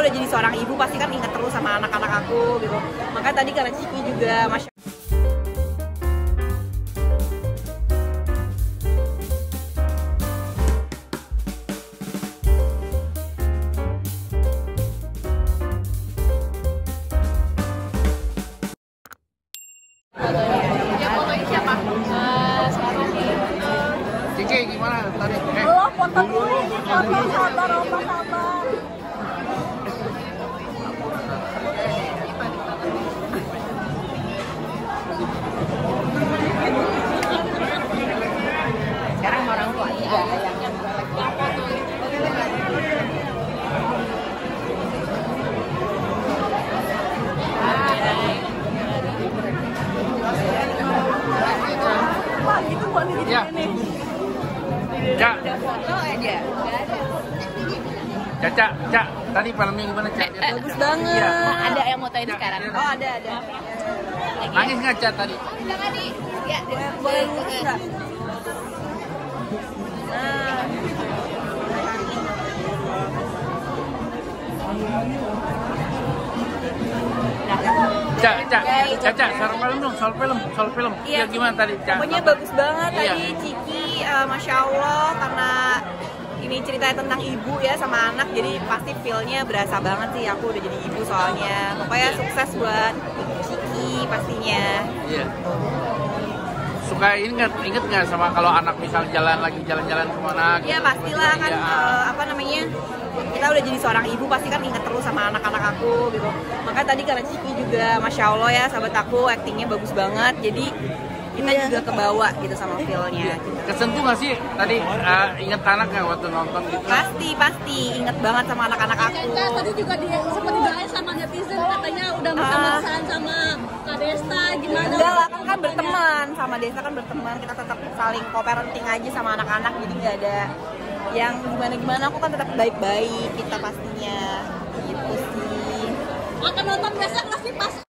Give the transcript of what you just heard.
udah jadi seorang ibu pasti kan ingat terus sama anak-anak aku gitu. Makanya tadi karena Ciki juga Masya Ciki gimana tadi? Lo foto dulu, foto sabar, Oma sabar. sekarang orang tua juga yang Wah, gitu buat di Ya. sini. Cak, foto aja. Cak, tadi filmnya gimana Cak? Bagus banget. Iya. Ada yang mau tanya sekarang. Oh ada. Nangis nggak Cak tadi? Ya, Boleh lurus nggak? Nah. Cak, soal film. Iya. Ya gimana tadi Cak? Pokoknya bagus banget Iya. tadi Ciki, Masya Allah, karena ini ceritanya tentang ibu ya sama anak, jadi pasti feel-nya berasa banget sih. Aku udah jadi ibu soalnya. Pokoknya sukses buat Ciki pastinya. Iya. Suka inget nggak sama kalau anak misal jalan-jalan kemana? Iya pastilah kan, Iya. kita udah jadi seorang ibu pasti kan inget terus sama anak-anak aku gitu. Makanya tadi karena Ciki juga Masya Allah ya sahabat aku, actingnya bagus banget, jadi kita juga kebawa gitu sama feel-nya. Kesentuh nggak sih tadi inget anak nggak waktu nonton gitu? Pasti inget banget sama anak-anak aku. Tadi juga dia sempat didoain sama netizen, katanya udah mesra-mesraan sama Kak Desta, gimana? Enggak lah, kan berteman sama Desa, kan berteman, kita tetap saling co-parenting aja sama anak-anak, jadi nggak ada yang gimana-gimana. Aku kan tetap baik-baik kita pastinya gitu sih. Akan nonton besok nggak sih pas